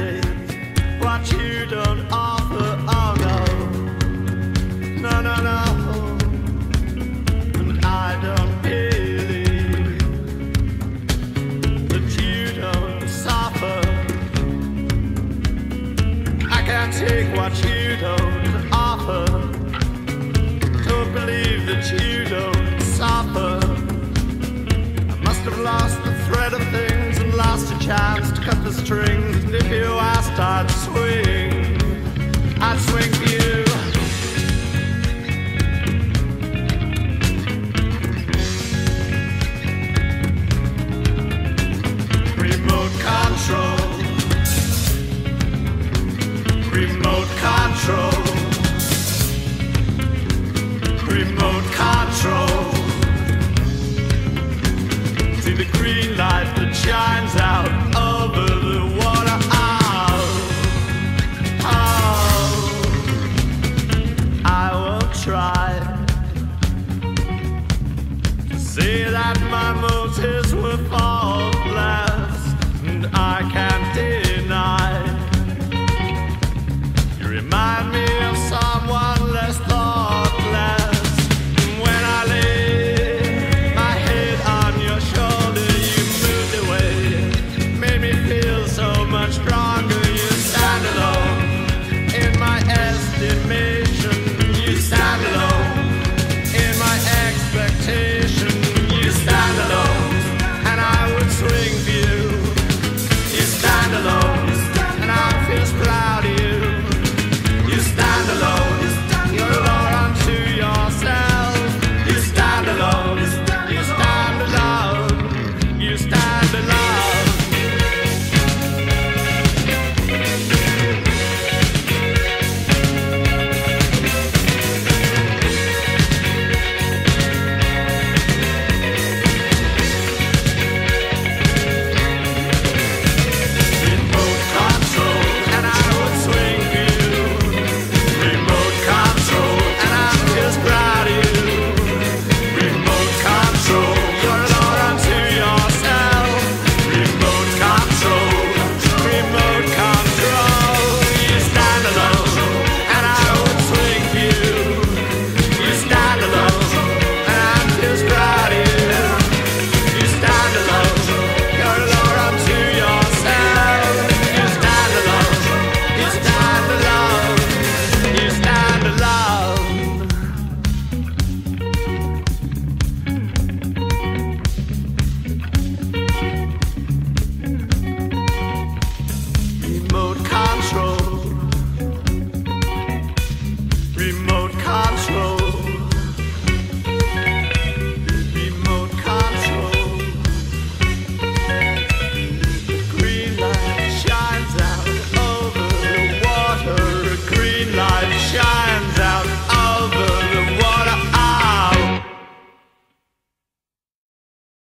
take what you don't offer. Oh no, no, no, no. And I don't believe that you don't suffer. I can't take what you don't offer. Don't believe that you don't suffer. I must have lost the thread of things and lost a chance to cut the strings. And if you asked, I'd swing for you. Remote control. Remote